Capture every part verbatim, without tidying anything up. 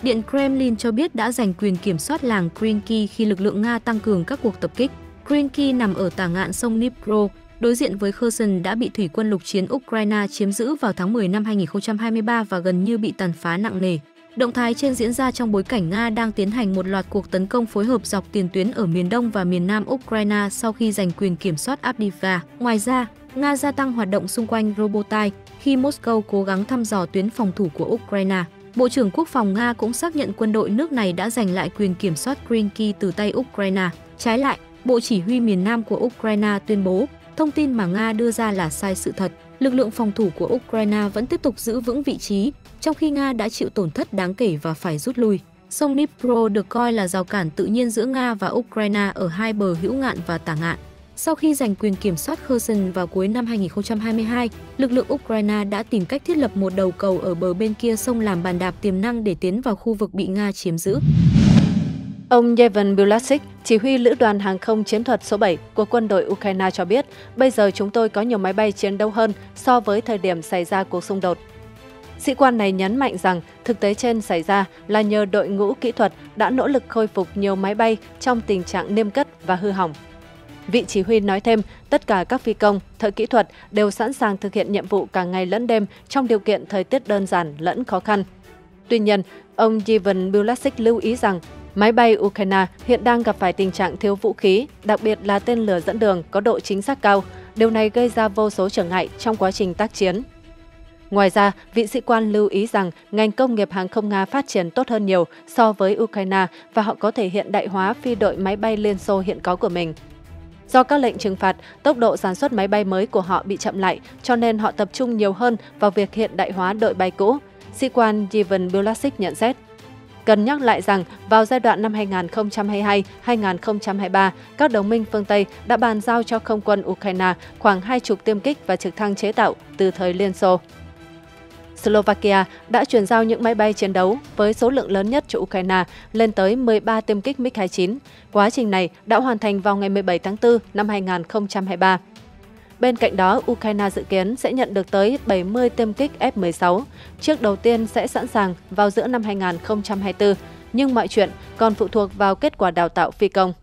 Điện Kremlin cho biết đã giành quyền kiểm soát làng Krinky khi lực lượng Nga tăng cường các cuộc tập kích. Krinky nằm ở tả ngạn sông Dnipro, đối diện với Kherson đã bị thủy quân lục chiến Ukraine chiếm giữ vào tháng mười năm hai nghìn không trăm hai mươi ba và gần như bị tàn phá nặng nề. Động thái trên diễn ra trong bối cảnh Nga đang tiến hành một loạt cuộc tấn công phối hợp dọc tiền tuyến ở miền đông và miền nam Ukraine sau khi giành quyền kiểm soát Avdiivka. Ngoài ra, Nga gia tăng hoạt động xung quanh Robotai khi Moscow cố gắng thăm dò tuyến phòng thủ của Ukraine. Bộ trưởng Quốc phòng Nga cũng xác nhận quân đội nước này đã giành lại quyền kiểm soát Krinky từ tay Ukraine. Trái lại, Bộ Chỉ huy miền Nam của Ukraine tuyên bố thông tin mà Nga đưa ra là sai sự thật. Lực lượng phòng thủ của Ukraine vẫn tiếp tục giữ vững vị trí, trong khi Nga đã chịu tổn thất đáng kể và phải rút lui. Sông Dnipro được coi là rào cản tự nhiên giữa Nga và Ukraine ở hai bờ hữu ngạn và tả ngạn. Sau khi giành quyền kiểm soát Kherson vào cuối năm hai nghìn không trăm hai mươi hai, lực lượng Ukraine đã tìm cách thiết lập một đầu cầu ở bờ bên kia sông làm bàn đạp tiềm năng để tiến vào khu vực bị Nga chiếm giữ. Ông Yevhen Bulasik, chỉ huy lữ đoàn hàng không chiến thuật số bảy của quân đội Ukraine cho biết, bây giờ chúng tôi có nhiều máy bay chiến đấu hơn so với thời điểm xảy ra cuộc xung đột. Sĩ quan này nhấn mạnh rằng thực tế trên xảy ra là nhờ đội ngũ kỹ thuật đã nỗ lực khôi phục nhiều máy bay trong tình trạng niêm cất và hư hỏng. Vị chỉ huy nói thêm, tất cả các phi công, thợ kỹ thuật đều sẵn sàng thực hiện nhiệm vụ cả ngày lẫn đêm trong điều kiện thời tiết đơn giản lẫn khó khăn. Tuy nhiên, ông Yevhen Bulasik lưu ý rằng máy bay Ukraine hiện đang gặp phải tình trạng thiếu vũ khí, đặc biệt là tên lửa dẫn đường có độ chính xác cao. Điều này gây ra vô số trở ngại trong quá trình tác chiến. Ngoài ra, vị sĩ quan lưu ý rằng ngành công nghiệp hàng không Nga phát triển tốt hơn nhiều so với Ukraine và họ có thể hiện đại hóa phi đội máy bay Liên Xô hiện có của mình. Do các lệnh trừng phạt, tốc độ sản xuất máy bay mới của họ bị chậm lại, cho nên họ tập trung nhiều hơn vào việc hiện đại hóa đội bay cũ. Sĩ quan Yevhen Bulasik nhận xét. Cần nhắc lại rằng, vào giai đoạn năm hai nghìn không trăm hai mươi hai đến hai nghìn không trăm hai mươi ba, các đồng minh phương Tây đã bàn giao cho không quân Ukraine khoảng hai chục tiêm kích và trực thăng chế tạo từ thời Liên Xô. Slovakia đã chuyển giao những máy bay chiến đấu với số lượng lớn nhất cho Ukraine lên tới mười ba tiêm kích MiG hai mươi chín. Quá trình này đã hoàn thành vào ngày mười bảy tháng tư năm hai nghìn không trăm hai mươi ba. Bên cạnh đó, Ukraine dự kiến sẽ nhận được tới bảy mươi tiêm kích F mười sáu. Chiếc đầu tiên sẽ sẵn sàng vào giữa năm hai nghìn không trăm hai mươi tư, nhưng mọi chuyện còn phụ thuộc vào kết quả đào tạo phi công.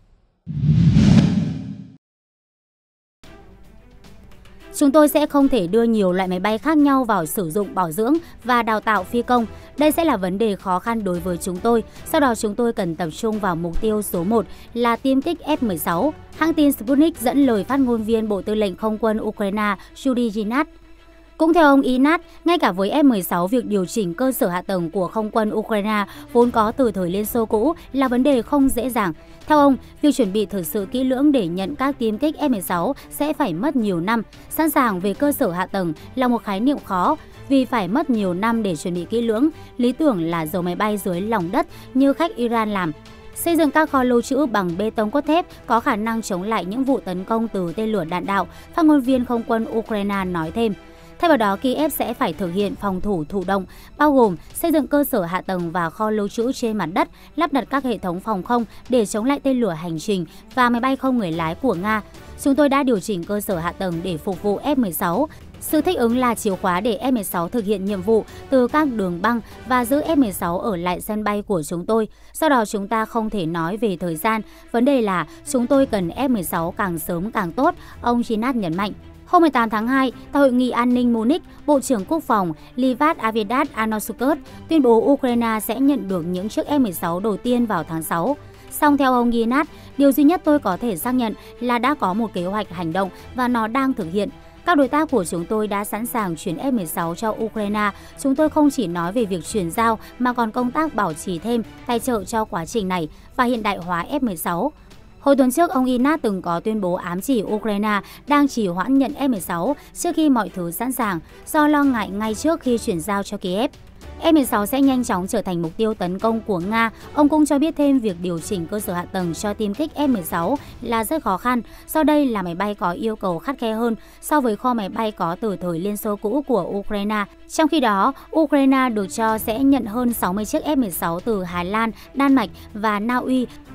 Chúng tôi sẽ không thể đưa nhiều loại máy bay khác nhau vào sử dụng bảo dưỡng và đào tạo phi công. Đây sẽ là vấn đề khó khăn đối với chúng tôi. Sau đó chúng tôi cần tập trung vào mục tiêu số một là tiêm kích F mười sáu. Hãng tin Sputnik dẫn lời phát ngôn viên Bộ Tư lệnh Không quân Ukraine Yuri Ginat. Cũng theo ông Inat, ngay cả với F mười sáu, việc điều chỉnh cơ sở hạ tầng của không quân Ukraine vốn có từ thời Liên Xô cũ là vấn đề không dễ dàng. Theo ông, việc chuẩn bị thực sự kỹ lưỡng để nhận các tiêm kích F mười sáu sẽ phải mất nhiều năm. Sẵn sàng về cơ sở hạ tầng là một khái niệm khó vì phải mất nhiều năm để chuẩn bị kỹ lưỡng. Lý tưởng là giấu máy bay dưới lòng đất như khách Iran làm. Xây dựng các kho lưu trữ bằng bê tông cốt thép có khả năng chống lại những vụ tấn công từ tên lửa đạn đạo, phát ngôn viên không quân Ukraine nói thêm. Thay vào đó, Kiev sẽ phải thực hiện phòng thủ thụ động, bao gồm xây dựng cơ sở hạ tầng và kho lưu trữ trên mặt đất, lắp đặt các hệ thống phòng không để chống lại tên lửa hành trình và máy bay không người lái của Nga. Chúng tôi đã điều chỉnh cơ sở hạ tầng để phục vụ F mười sáu. Sự thích ứng là chìa khóa để F mười sáu thực hiện nhiệm vụ từ các đường băng và giữ F mười sáu ở lại sân bay của chúng tôi. Sau đó chúng ta không thể nói về thời gian. Vấn đề là chúng tôi cần F mười sáu càng sớm càng tốt, ông Ginat nhấn mạnh. Hôm mười tám tháng hai, tại Hội nghị An ninh Munich, Bộ trưởng Quốc phòng Livat Avidat Anosukut tuyên bố Ukraine sẽ nhận được những chiếc F mười sáu đầu tiên vào tháng sáu. Song theo ông Ginat, điều duy nhất tôi có thể xác nhận là đã có một kế hoạch hành động và nó đang thực hiện. Các đối tác của chúng tôi đã sẵn sàng chuyển F mười sáu cho Ukraine. Chúng tôi không chỉ nói về việc chuyển giao mà còn công tác bảo trì thêm, tài trợ cho quá trình này và hiện đại hóa F mười sáu. Hồi tuần trước, ông Inat từng có tuyên bố ám chỉ Ukraine đang trì hoãn nhận F mười sáu trước khi mọi thứ sẵn sàng do lo ngại ngay trước khi chuyển giao cho Kiev. F mười sáu sẽ nhanh chóng trở thành mục tiêu tấn công của Nga. Ông cũng cho biết thêm việc điều chỉnh cơ sở hạ tầng cho tiêm kích F mười sáu là rất khó khăn, do đây là máy bay có yêu cầu khắt khe hơn so với kho máy bay có từ thời Liên Xô cũ của Ukraine. Trong khi đó, Ukraine được cho sẽ nhận hơn sáu mươi chiếc F mười sáu từ Hà Lan, Đan Mạch và Na Uy.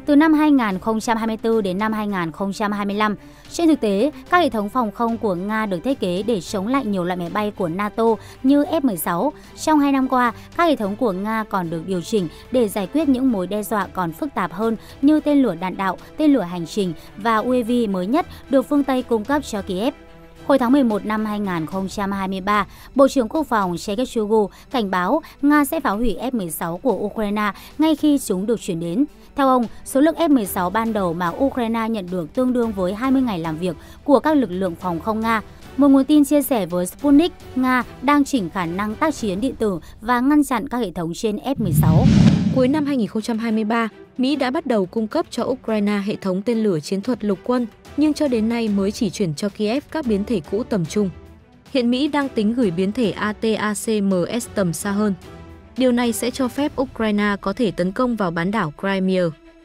từ năm hai nghìn không trăm hai mươi tư đến năm hai nghìn không trăm hai mươi lăm. Trên thực tế, các hệ thống phòng không của Nga được thiết kế để chống lại nhiều loại máy bay của NATO như F mười sáu. Trong hai năm qua, các hệ thống của Nga còn được điều chỉnh để giải quyết những mối đe dọa còn phức tạp hơn như tên lửa đạn đạo, tên lửa hành trình và u a vê mới nhất được phương Tây cung cấp cho Kiev. Hồi tháng mười một năm hai nghìn không trăm hai mươi ba, Bộ trưởng Quốc phòng Sergei Shoigu cảnh báo Nga sẽ phá hủy F mười sáu của Ukraine ngay khi chúng được chuyển đến. Theo ông, số lượng F mười sáu ban đầu mà Ukraine nhận được tương đương với hai mươi ngày làm việc của các lực lượng phòng không Nga. Một nguồn tin chia sẻ với Sputnik, Nga đang chỉnh khả năng tác chiến điện tử và ngăn chặn các hệ thống trên F mười sáu. Cuối năm hai nghìn không trăm hai mươi ba, Mỹ đã bắt đầu cung cấp cho Ukraine hệ thống tên lửa chiến thuật lục quân, nhưng cho đến nay mới chỉ chuyển cho Kiev các biến thể cũ tầm trung. Hiện Mỹ đang tính gửi biến thể a tê a xê em ét tầm xa hơn. Điều này sẽ cho phép Ukraine có thể tấn công vào bán đảo Crimea.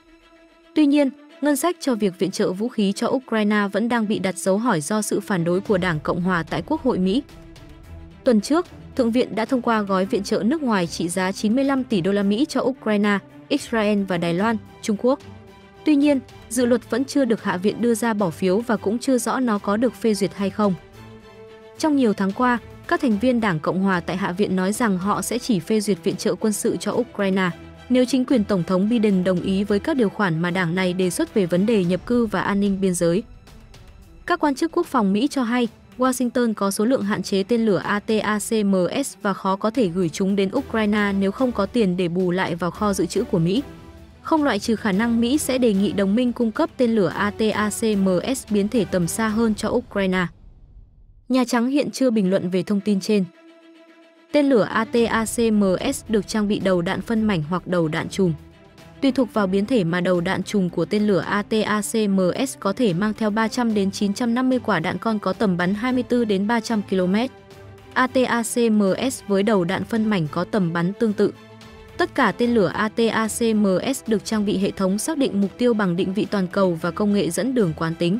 Tuy nhiên, ngân sách cho việc viện trợ vũ khí cho Ukraine vẫn đang bị đặt dấu hỏi do sự phản đối của Đảng Cộng hòa tại Quốc hội Mỹ. Tuần trước, Thượng viện đã thông qua gói viện trợ nước ngoài trị giá chín mươi lăm tỷ đô la Mỹ cho Ukraine, Israel và Đài Loan, Trung Quốc. Tuy nhiên, dự luật vẫn chưa được Hạ viện đưa ra bỏ phiếu và cũng chưa rõ nó có được phê duyệt hay không. Trong nhiều tháng qua, các thành viên Đảng Cộng hòa tại Hạ viện nói rằng họ sẽ chỉ phê duyệt viện trợ quân sự cho Ukraine nếu chính quyền Tổng thống Biden đồng ý với các điều khoản mà đảng này đề xuất về vấn đề nhập cư và an ninh biên giới. Các quan chức quốc phòng Mỹ cho hay, Washington có số lượng hạn chế tên lửa a tê a xê em ét và khó có thể gửi chúng đến Ukraine nếu không có tiền để bù lại vào kho dự trữ của Mỹ. Không loại trừ khả năng Mỹ sẽ đề nghị đồng minh cung cấp tên lửa a tê a xê em ét biến thể tầm xa hơn cho Ukraine. Nhà Trắng hiện chưa bình luận về thông tin trên. Tên lửa a tê a xê em ét được trang bị đầu đạn phân mảnh hoặc đầu đạn chùm. Tùy thuộc vào biến thể mà đầu đạn chùm của tên lửa a tê a xê em ét có thể mang theo ba trăm đến chín trăm năm mươi quả đạn con có tầm bắn hai mươi tư đến ba trăm ki lô mét. a tê a xê em ét với đầu đạn phân mảnh có tầm bắn tương tự. Tất cả tên lửa a tê a xê em ét được trang bị hệ thống xác định mục tiêu bằng định vị toàn cầu và công nghệ dẫn đường quán tính.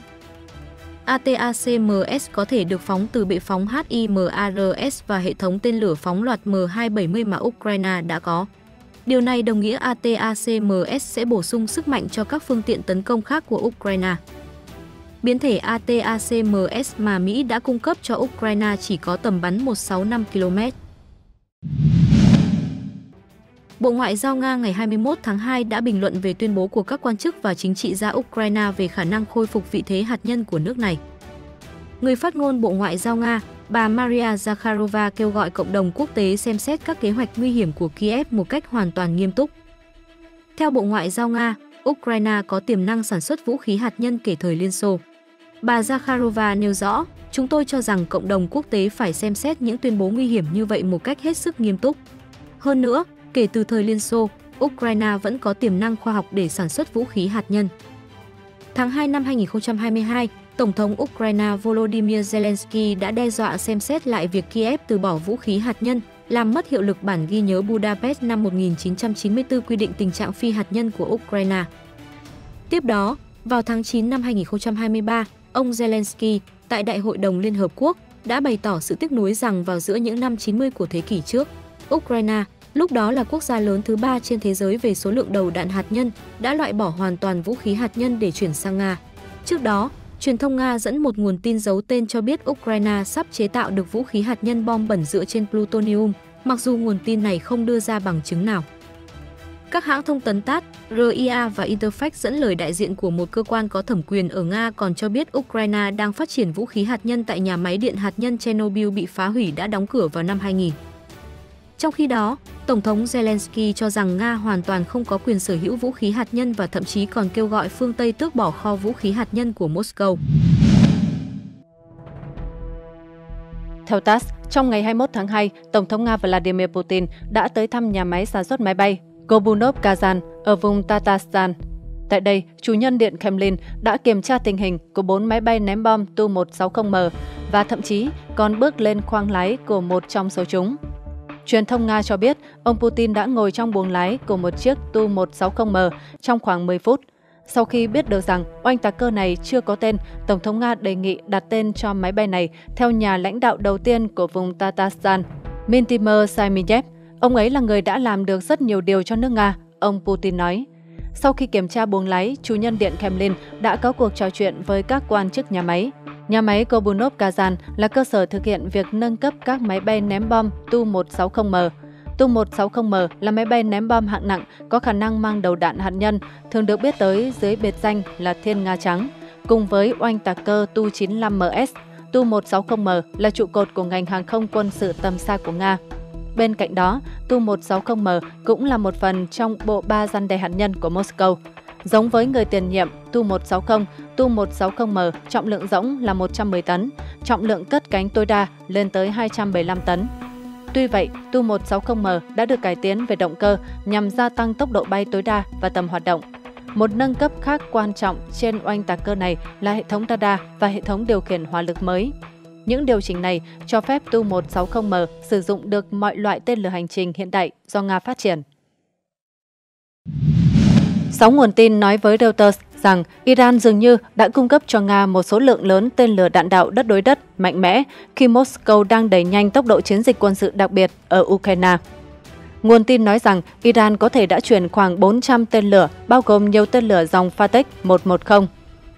a tê a xê em ét có thể được phóng từ bệ phóng hát i em a rờ ét và hệ thống tên lửa phóng loạt M hai bảy mươi mà Ukraine đã có. Điều này đồng nghĩa a tê a xê em ét sẽ bổ sung sức mạnh cho các phương tiện tấn công khác của Ukraine. Biến thể a tê a xê em ét mà Mỹ đã cung cấp cho Ukraine chỉ có tầm bắn một trăm sáu mươi lăm ki lô mét. Bộ Ngoại giao Nga ngày hai mươi mốt tháng hai đã bình luận về tuyên bố của các quan chức và chính trị gia Ukraine về khả năng khôi phục vị thế hạt nhân của nước này. Người phát ngôn Bộ Ngoại giao Nga, bà Maria Zakharova kêu gọi cộng đồng quốc tế xem xét các kế hoạch nguy hiểm của Kiev một cách hoàn toàn nghiêm túc. Theo Bộ Ngoại giao Nga, Ukraine có tiềm năng sản xuất vũ khí hạt nhân kể thời Liên Xô. Bà Zakharova nêu rõ, chúng tôi cho rằng cộng đồng quốc tế phải xem xét những tuyên bố nguy hiểm như vậy một cách hết sức nghiêm túc. Hơn nữa, kể từ thời Liên Xô, Ukraine vẫn có tiềm năng khoa học để sản xuất vũ khí hạt nhân. Tháng hai năm hai nghìn không trăm hai mươi hai, Tổng thống Ukraine Volodymyr Zelensky đã đe dọa xem xét lại việc Kiev từ bỏ vũ khí hạt nhân, làm mất hiệu lực bản ghi nhớ Budapest năm một nghìn chín trăm chín mươi tư quy định tình trạng phi hạt nhân của Ukraine. Tiếp đó, vào tháng chín năm hai nghìn không trăm hai mươi ba, ông Zelensky, tại Đại hội đồng Liên Hợp Quốc, đã bày tỏ sự tiếc nuối rằng vào giữa những năm chín mươi của thế kỷ trước, Ukraine, lúc đó là quốc gia lớn thứ ba trên thế giới về số lượng đầu đạn hạt nhân, đã loại bỏ hoàn toàn vũ khí hạt nhân để chuyển sang Nga. Trước đó, truyền thông Nga dẫn một nguồn tin giấu tên cho biết Ukraine sắp chế tạo được vũ khí hạt nhân bom bẩn dựa trên plutonium, mặc dù nguồn tin này không đưa ra bằng chứng nào. Các hãng thông tấn tát, rờ i a và Interfax dẫn lời đại diện của một cơ quan có thẩm quyền ở Nga còn cho biết Ukraine đang phát triển vũ khí hạt nhân tại nhà máy điện hạt nhân Chernobyl bị phá hủy đã đóng cửa vào năm hai nghìn. Trong khi đó, Tổng thống Zelensky cho rằng Nga hoàn toàn không có quyền sở hữu vũ khí hạt nhân và thậm chí còn kêu gọi phương Tây tước bỏ kho vũ khí hạt nhân của Moscow. Theo tát ét, trong ngày hai mươi mốt tháng hai, Tổng thống Nga Vladimir Putin đã tới thăm nhà máy sản xuất máy bay Gobunov Kazan ở vùng Tatarstan. Tại đây, chủ nhân Điện Kremlin đã kiểm tra tình hình của bốn máy bay ném bom Tu một sáu không M và thậm chí còn bước lên khoang lái của một trong số chúng. Truyền thông Nga cho biết, ông Putin đã ngồi trong buồng lái của một chiếc Tu một sáu không M trong khoảng mười phút. Sau khi biết được rằng oanh tạc cơ này chưa có tên, Tổng thống Nga đề nghị đặt tên cho máy bay này theo nhà lãnh đạo đầu tiên của vùng Tatarstan, Mintimer Saimiyev. Ông ấy là người đã làm được rất nhiều điều cho nước Nga, ông Putin nói. Sau khi kiểm tra buồng lái, chủ nhân điện Kremlin đã có cuộc trò chuyện với các quan chức nhà máy. Nhà máy Kobunov Kazan là cơ sở thực hiện việc nâng cấp các máy bay ném bom Tu một sáu không M. Tu một sáu không M là máy bay ném bom hạng nặng có khả năng mang đầu đạn hạt nhân, thường được biết tới dưới biệt danh là Thiên Nga Trắng, cùng với oanh tạc cơ Tu chín lăm M S. Tu một sáu không M là trụ cột của ngành hàng không quân sự tầm xa của Nga. Bên cạnh đó, Tu một sáu không M cũng là một phần trong bộ ba răn đe hạt nhân của Moscow. Giống với người tiền nhiệm Tu một sáu không, Tu một sáu không M trọng lượng rỗng là một trăm mười tấn, trọng lượng cất cánh tối đa lên tới hai trăm bảy mươi lăm tấn. Tuy vậy, Tu một sáu không M đã được cải tiến về động cơ nhằm gia tăng tốc độ bay tối đa và tầm hoạt động. Một nâng cấp khác quan trọng trên oanh tạc cơ này là hệ thống radar và hệ thống điều khiển hỏa lực mới. Những điều chỉnh này cho phép Tu một sáu không M sử dụng được mọi loại tên lửa hành trình hiện đại do Nga phát triển. Sáu nguồn tin nói với Reuters rằng Iran dường như đã cung cấp cho Nga một số lượng lớn tên lửa đạn đạo đất đối đất mạnh mẽ khi Moscow đang đẩy nhanh tốc độ chiến dịch quân sự đặc biệt ở Ukraine. Nguồn tin nói rằng Iran có thể đã chuyển khoảng bốn trăm tên lửa, bao gồm nhiều tên lửa dòng Fateh một một không.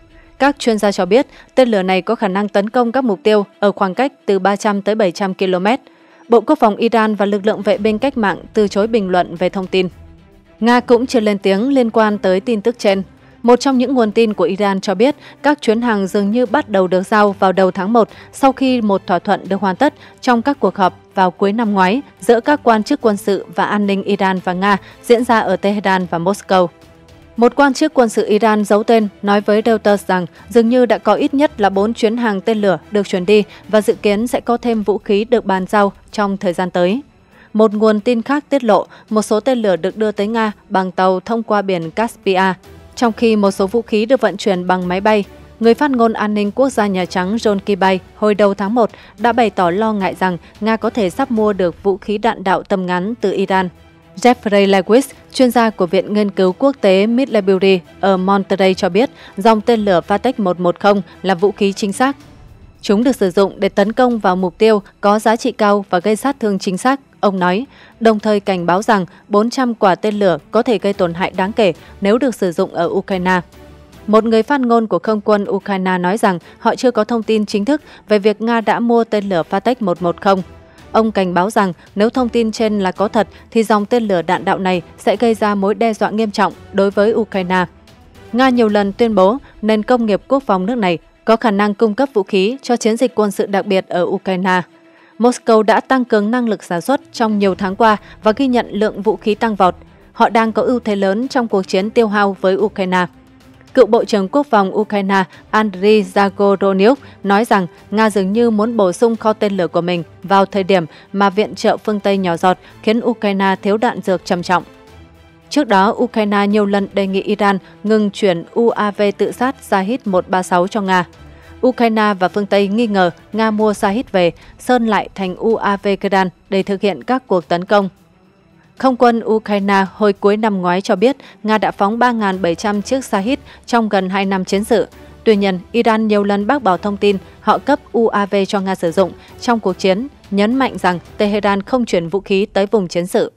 Các chuyên gia cho biết tên lửa này có khả năng tấn công các mục tiêu ở khoảng cách từ ba trăm tới bảy trăm ki lô mét. Bộ Quốc phòng Iran và lực lượng vệ binh cách mạng từ chối bình luận về thông tin. Nga cũng chưa lên tiếng liên quan tới tin tức trên. Một trong những nguồn tin của Iran cho biết các chuyến hàng dường như bắt đầu được giao vào đầu tháng một sau khi một thỏa thuận được hoàn tất trong các cuộc họp vào cuối năm ngoái giữa các quan chức quân sự và an ninh Iran và Nga diễn ra ở Tehran và Moscow. Một quan chức quân sự Iran giấu tên nói với Reuters rằng dường như đã có ít nhất là bốn chuyến hàng tên lửa được chuyển đi và dự kiến sẽ có thêm vũ khí được bàn giao trong thời gian tới. Một nguồn tin khác tiết lộ một số tên lửa được đưa tới Nga bằng tàu thông qua biển Caspia, trong khi một số vũ khí được vận chuyển bằng máy bay. Người phát ngôn an ninh quốc gia Nhà Trắng John Kirby hồi đầu tháng một đã bày tỏ lo ngại rằng Nga có thể sắp mua được vũ khí đạn đạo tầm ngắn từ Iran. Jeffrey Lewis, chuyên gia của Viện Nghiên cứu Quốc tế Middlebury ở Monterey cho biết dòng tên lửa Fateh một một không là vũ khí chính xác. Chúng được sử dụng để tấn công vào mục tiêu có giá trị cao và gây sát thương chính xác, ông nói, đồng thời cảnh báo rằng bốn trăm quả tên lửa có thể gây tổn hại đáng kể nếu được sử dụng ở Ukraine. Một người phát ngôn của không quân Ukraine nói rằng họ chưa có thông tin chính thức về việc Nga đã mua tên lửa Fateh một một không. Ông cảnh báo rằng nếu thông tin trên là có thật thì dòng tên lửa đạn đạo này sẽ gây ra mối đe dọa nghiêm trọng đối với Ukraine. Nga nhiều lần tuyên bố nền công nghiệp quốc phòng nước này có khả năng cung cấp vũ khí cho chiến dịch quân sự đặc biệt ở Ukraine. Moscow đã tăng cường năng lực sản xuất trong nhiều tháng qua và ghi nhận lượng vũ khí tăng vọt. Họ đang có ưu thế lớn trong cuộc chiến tiêu hao với Ukraine. Cựu Bộ trưởng Quốc phòng Ukraine Andriy Zagorodnyuk nói rằng Nga dường như muốn bổ sung kho tên lửa của mình vào thời điểm mà viện trợ phương Tây nhỏ giọt khiến Ukraine thiếu đạn dược trầm trọng. Trước đó, Ukraine nhiều lần đề nghị Iran ngừng chuyển u a vê tự sát Shahid một ba sáu cho Nga. Ukraine và phương Tây nghi ngờ Nga mua Shahid về, sơn lại thành u a vê Kedar để thực hiện các cuộc tấn công. Không quân Ukraine hồi cuối năm ngoái cho biết Nga đã phóng ba nghìn bảy trăm chiếc Shahid trong gần hai năm chiến sự. Tuy nhiên, Iran nhiều lần bác bỏ thông tin họ cấp u a vê cho Nga sử dụng trong cuộc chiến, nhấn mạnh rằng Tehran không chuyển vũ khí tới vùng chiến sự.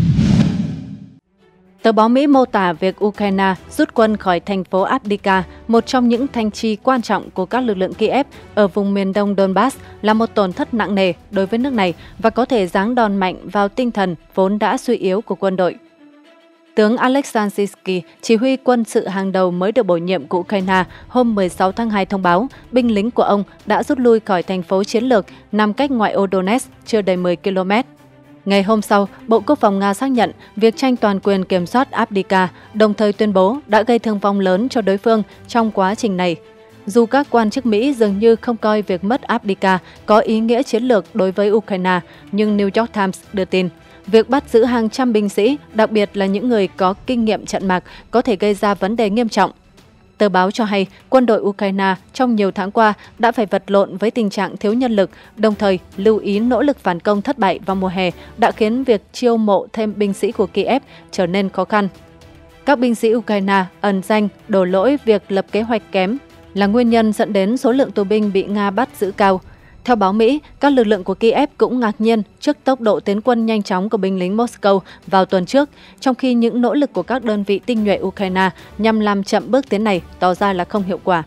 Tờ báo Mỹ mô tả việc Ukraine rút quân khỏi thành phố Avdiivka, một trong những thành trì quan trọng của các lực lượng Kiev ở vùng miền đông Donbass, là một tổn thất nặng nề đối với nước này và có thể giáng đòn mạnh vào tinh thần vốn đã suy yếu của quân đội. Tướng Alexander Syrskyi, chỉ huy quân sự hàng đầu mới được bổ nhiệm của Ukraine, hôm mười sáu tháng hai thông báo binh lính của ông đã rút lui khỏi thành phố chiến lược nằm cách ngoại ô Donetsk chưa đầy mười ki lô mét. Ngày hôm sau, Bộ Quốc phòng Nga xác nhận việc tranh toàn quyền kiểm soát Avdiivka, đồng thời tuyên bố đã gây thương vong lớn cho đối phương trong quá trình này. Dù các quan chức Mỹ dường như không coi việc mất Avdiivka có ý nghĩa chiến lược đối với Ukraine, nhưng New York Times đưa tin, việc bắt giữ hàng trăm binh sĩ, đặc biệt là những người có kinh nghiệm trận mạc, có thể gây ra vấn đề nghiêm trọng. Tờ báo cho hay quân đội Ukraine trong nhiều tháng qua đã phải vật lộn với tình trạng thiếu nhân lực, đồng thời lưu ý nỗ lực phản công thất bại vào mùa hè đã khiến việc chiêu mộ thêm binh sĩ của Kiev trở nên khó khăn. Các binh sĩ Ukraine ẩn danh đổ lỗi việc lập kế hoạch kém là nguyên nhân dẫn đến số lượng tù binh bị Nga bắt giữ cao. Theo báo Mỹ, các lực lượng của Kiev cũng ngạc nhiên trước tốc độ tiến quân nhanh chóng của binh lính Moscow vào tuần trước, trong khi những nỗ lực của các đơn vị tinh nhuệ Ukraine nhằm làm chậm bước tiến này tỏ ra là không hiệu quả.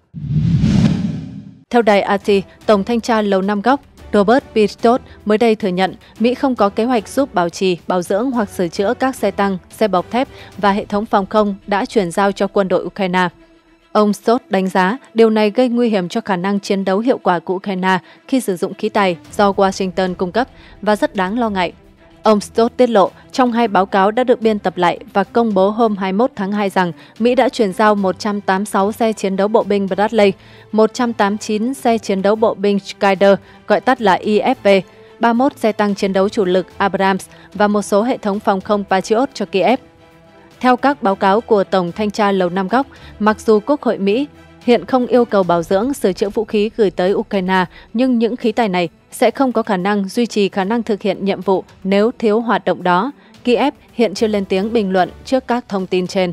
Theo đài rờ tê, Tổng thanh tra Lầu Năm Góc Robert Pistorius mới đây thừa nhận Mỹ không có kế hoạch giúp bảo trì, bảo dưỡng hoặc sửa chữa các xe tăng, xe bọc thép và hệ thống phòng không đã chuyển giao cho quân đội Ukraine. Ông Stott đánh giá điều này gây nguy hiểm cho khả năng chiến đấu hiệu quả của Ukraine khi sử dụng khí tài do Washington cung cấp và rất đáng lo ngại. Ông Stott tiết lộ trong hai báo cáo đã được biên tập lại và công bố hôm hai mươi mốt tháng hai rằng Mỹ đã chuyển giao một trăm tám mươi sáu xe chiến đấu bộ binh Bradley, một trăm tám mươi chín xe chiến đấu bộ binh Skyder, gọi tắt là i ép vê, ba mươi mốt xe tăng chiến đấu chủ lực Abrams và một số hệ thống phòng không Patriot cho Kiev. Theo các báo cáo của Tổng thanh tra Lầu Năm Góc, mặc dù Quốc hội Mỹ hiện không yêu cầu bảo dưỡng sửa chữa vũ khí gửi tới Ukraine, nhưng những khí tài này sẽ không có khả năng duy trì khả năng thực hiện nhiệm vụ nếu thiếu hoạt động đó. Kiev hiện chưa lên tiếng bình luận trước các thông tin trên.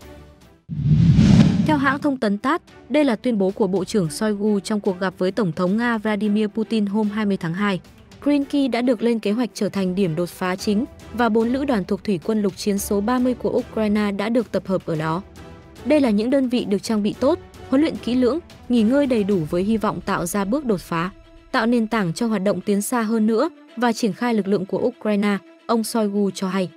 Theo hãng thông tấn tát, đây là tuyên bố của Bộ trưởng Shoigu trong cuộc gặp với Tổng thống Nga Vladimir Putin hôm hai mươi tháng hai. Greenkey đã được lên kế hoạch trở thành điểm đột phá chính và bốn lữ đoàn thuộc thủy quân lục chiến số ba mươi của Ukraine đã được tập hợp ở đó. Đây là những đơn vị được trang bị tốt, huấn luyện kỹ lưỡng, nghỉ ngơi đầy đủ với hy vọng tạo ra bước đột phá, tạo nền tảng cho hoạt động tiến xa hơn nữa và triển khai lực lượng của Ukraine, ông Shoigu cho hay.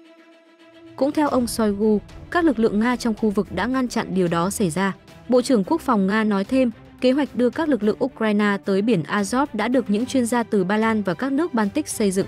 Cũng theo ông Shoigu, các lực lượng Nga trong khu vực đã ngăn chặn điều đó xảy ra. Bộ trưởng Quốc phòng Nga nói thêm, kế hoạch đưa các lực lượng Ukraine tới biển Azov đã được những chuyên gia từ Ba Lan và các nước Baltic xây dựng.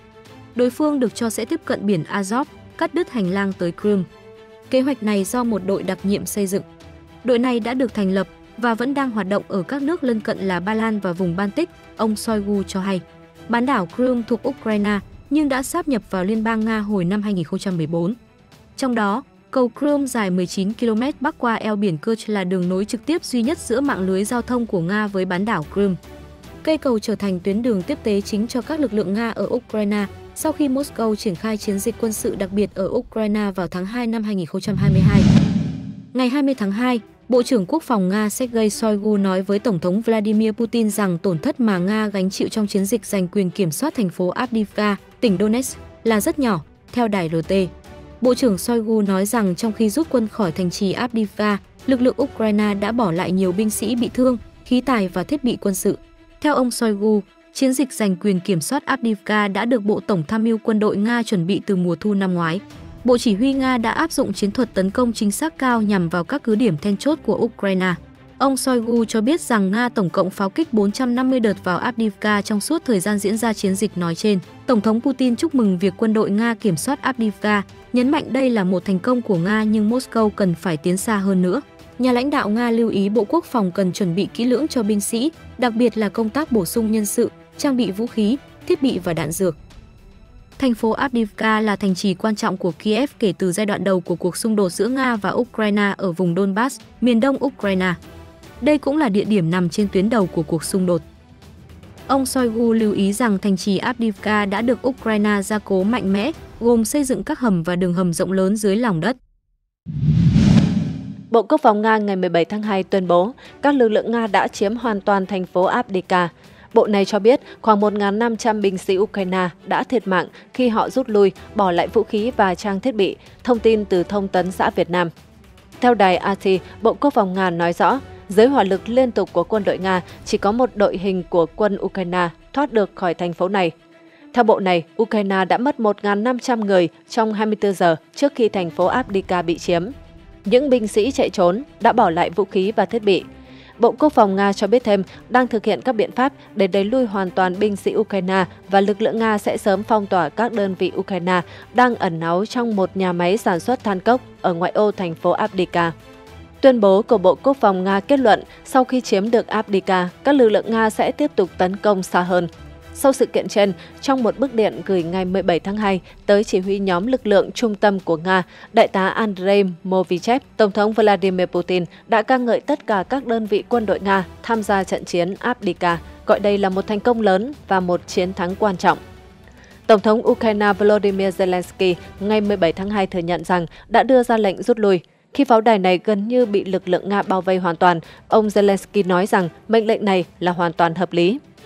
Đối phương được cho sẽ tiếp cận biển Azov, cắt đứt hành lang tới Crimea. Kế hoạch này do một đội đặc nhiệm xây dựng. Đội này đã được thành lập và vẫn đang hoạt động ở các nước lân cận là Ba Lan và vùng Baltic, ông Shoigu cho hay. Bán đảo Crimea thuộc Ukraine nhưng đã sáp nhập vào Liên bang Nga hồi năm hai nghìn không trăm mười bốn. Trong đó, cầu Crimea dài mười chín ki lô mét bắc qua eo biển Kerch là đường nối trực tiếp duy nhất giữa mạng lưới giao thông của Nga với bán đảo Crimea. Cây cầu trở thành tuyến đường tiếp tế chính cho các lực lượng Nga ở Ukraine sau khi Moscow triển khai chiến dịch quân sự đặc biệt ở Ukraine vào tháng hai năm hai nghìn không trăm hai mươi hai. Ngày hai mươi tháng hai, Bộ trưởng Quốc phòng Nga Sergei Shoigu nói với Tổng thống Vladimir Putin rằng tổn thất mà Nga gánh chịu trong chiến dịch giành quyền kiểm soát thành phố Avdiivka, tỉnh Donetsk, là rất nhỏ, theo đài rờ tê. Bộ trưởng Shoigu nói rằng trong khi rút quân khỏi thành trì Avdiivka, lực lượng Ukraine đã bỏ lại nhiều binh sĩ bị thương, khí tài và thiết bị quân sự. Theo ông Shoigu, chiến dịch giành quyền kiểm soát Avdiivka đã được Bộ Tổng tham mưu quân đội Nga chuẩn bị từ mùa thu năm ngoái. Bộ Chỉ huy Nga đã áp dụng chiến thuật tấn công chính xác cao nhằm vào các cứ điểm then chốt của Ukraine. Ông Shoigu cho biết rằng Nga tổng cộng pháo kích bốn trăm năm mươi đợt vào Avdiivka trong suốt thời gian diễn ra chiến dịch nói trên. Tổng thống Putin chúc mừng việc quân đội Nga kiểm soát Avdiivka, nhấn mạnh đây là một thành công của Nga nhưng Moscow cần phải tiến xa hơn nữa. Nhà lãnh đạo Nga lưu ý Bộ Quốc phòng cần chuẩn bị kỹ lưỡng cho binh sĩ, đặc biệt là công tác bổ sung nhân sự, trang bị vũ khí, thiết bị và đạn dược. Thành phố Avdiivka là thành trì quan trọng của Kiev kể từ giai đoạn đầu của cuộc xung đột giữa Nga và Ukraine ở vùng Donbass, miền đông Ukraine. Đây cũng là địa điểm nằm trên tuyến đầu của cuộc xung đột. Ông Shoigu lưu ý rằng thành trì Avdiivka đã được Ukraine gia cố mạnh mẽ, gồm xây dựng các hầm và đường hầm rộng lớn dưới lòng đất. Bộ Quốc phòng Nga ngày mười bảy tháng hai tuyên bố các lực lượng Nga đã chiếm hoàn toàn thành phố Avdiivka. Bộ này cho biết khoảng một nghìn năm trăm binh sĩ Ukraine đã thiệt mạng khi họ rút lui, bỏ lại vũ khí và trang thiết bị, thông tin từ Thông tấn xã Việt Nam. Theo đài rờ tê, Bộ Quốc phòng Nga nói rõ, dưới hỏa lực liên tục của quân đội Nga, chỉ có một đội hình của quân Ukraine thoát được khỏi thành phố này. Theo bộ này, Ukraine đã mất một nghìn năm trăm người trong hai mươi tư giờ trước khi thành phố Avdiivka bị chiếm. Những binh sĩ chạy trốn đã bỏ lại vũ khí và thiết bị. Bộ Quốc phòng Nga cho biết thêm đang thực hiện các biện pháp để đẩy lui hoàn toàn binh sĩ Ukraine và lực lượng Nga sẽ sớm phong tỏa các đơn vị Ukraine đang ẩn náu trong một nhà máy sản xuất than cốc ở ngoại ô thành phố Avdiivka. Tuyên bố của Bộ Quốc phòng Nga kết luận sau khi chiếm được Avdiivka, các lực lượng Nga sẽ tiếp tục tấn công xa hơn. Sau sự kiện trên, trong một bức điện gửi ngày mười bảy tháng hai tới chỉ huy nhóm lực lượng trung tâm của Nga, Đại tá Andrei Movichev, Tổng thống Vladimir Putin đã ca ngợi tất cả các đơn vị quân đội Nga tham gia trận chiến Avdiivka, gọi đây là một thành công lớn và một chiến thắng quan trọng. Tổng thống Ukraine Volodymyr Zelensky ngày mười bảy tháng hai thừa nhận rằng đã đưa ra lệnh rút lui. Khi pháo đài này gần như bị lực lượng Nga bao vây hoàn toàn, ông Zelensky nói rằng mệnh lệnh này là hoàn toàn hợp lý.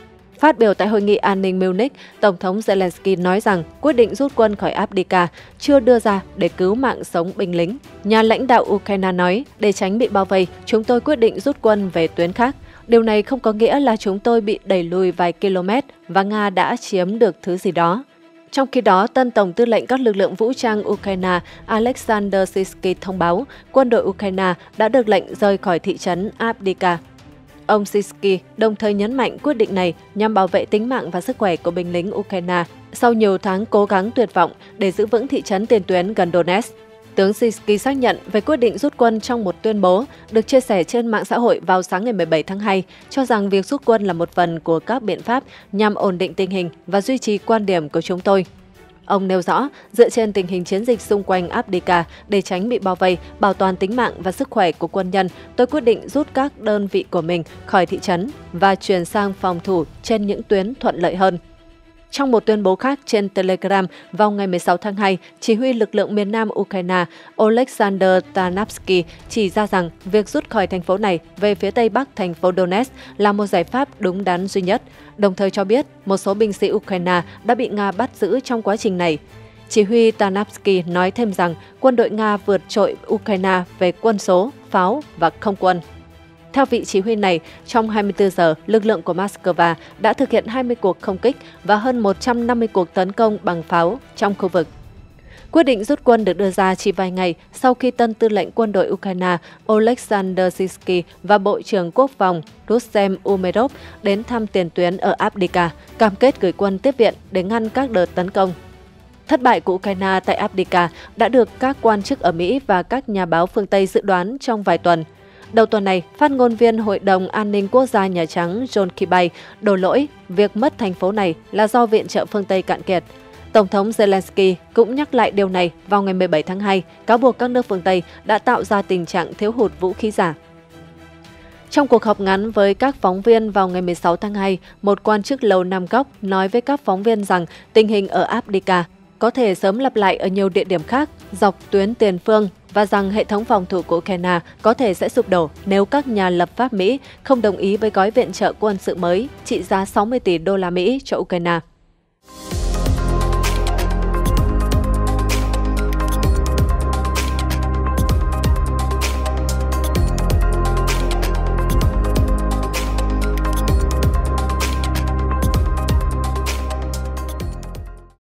Phát biểu tại Hội nghị An ninh Munich, Tổng thống Zelensky nói rằng quyết định rút quân khỏi Avdiivka chưa đưa ra để cứu mạng sống binh lính. Nhà lãnh đạo Ukraine nói, để tránh bị bao vây, chúng tôi quyết định rút quân về tuyến khác. Điều này không có nghĩa là chúng tôi bị đẩy lùi vài km và Nga đã chiếm được thứ gì đó. Trong khi đó, tân Tổng tư lệnh các lực lượng vũ trang Ukraine Alexander Syrskyi thông báo quân đội Ukraine đã được lệnh rời khỏi thị trấn Avdiivka. Ông Syrskyi đồng thời nhấn mạnh quyết định này nhằm bảo vệ tính mạng và sức khỏe của binh lính Ukraine sau nhiều tháng cố gắng tuyệt vọng để giữ vững thị trấn tiền tuyến gần Donetsk. Tướng Syrskyi xác nhận về quyết định rút quân trong một tuyên bố được chia sẻ trên mạng xã hội vào sáng ngày mười bảy tháng hai, cho rằng việc rút quân là một phần của các biện pháp nhằm ổn định tình hình và duy trì quan điểm của chúng tôi. Ông nêu rõ, dựa trên tình hình chiến dịch xung quanh Avdiivka để tránh bị bao vây, bảo toàn tính mạng và sức khỏe của quân nhân, tôi quyết định rút các đơn vị của mình khỏi thị trấn và chuyển sang phòng thủ trên những tuyến thuận lợi hơn. Trong một tuyên bố khác trên Telegram vào ngày mười sáu tháng hai, chỉ huy lực lượng miền Nam Ukraine Oleksandr Tarnavsky chỉ ra rằng việc rút khỏi thành phố này về phía tây bắc thành phố Donetsk là một giải pháp đúng đắn duy nhất, đồng thời cho biết một số binh sĩ Ukraine đã bị Nga bắt giữ trong quá trình này. Chỉ huy Tarnavsky nói thêm rằng quân đội Nga vượt trội Ukraine về quân số, pháo và không quân. Theo vị chỉ huy này, trong hai mươi tư giờ, lực lượng của Moscow đã thực hiện hai mươi cuộc không kích và hơn một trăm năm mươi cuộc tấn công bằng pháo trong khu vực. Quyết định rút quân được đưa ra chỉ vài ngày sau khi tân tư lệnh quân đội Ukraine Oleksandr Syrskyi và Bộ trưởng Quốc phòng Rustem Umerov đến thăm tiền tuyến ở Avdiivka, cam kết gửi quân tiếp viện để ngăn các đợt tấn công. Thất bại của Ukraine tại Avdiivka đã được các quan chức ở Mỹ và các nhà báo phương Tây dự đoán trong vài tuần. Đầu tuần này, phát ngôn viên Hội đồng An ninh Quốc gia Nhà Trắng John Kirby đổ lỗi việc mất thành phố này là do viện trợ phương Tây cạn kiệt. Tổng thống Zelensky cũng nhắc lại điều này vào ngày mười bảy tháng hai, cáo buộc các nước phương Tây đã tạo ra tình trạng thiếu hụt vũ khí giả. Trong cuộc họp ngắn với các phóng viên vào ngày mười sáu tháng hai, một quan chức Lầu Năm Góc nói với các phóng viên rằng tình hình ở Avdiivka có thể sớm lặp lại ở nhiều địa điểm khác dọc tuyến tiền phương và rằng hệ thống phòng thủ của Ukraine có thể sẽ sụp đổ nếu các nhà lập pháp Mỹ không đồng ý với gói viện trợ quân sự mới trị giá sáu mươi tỷ đô la Mỹ cho Ukraine.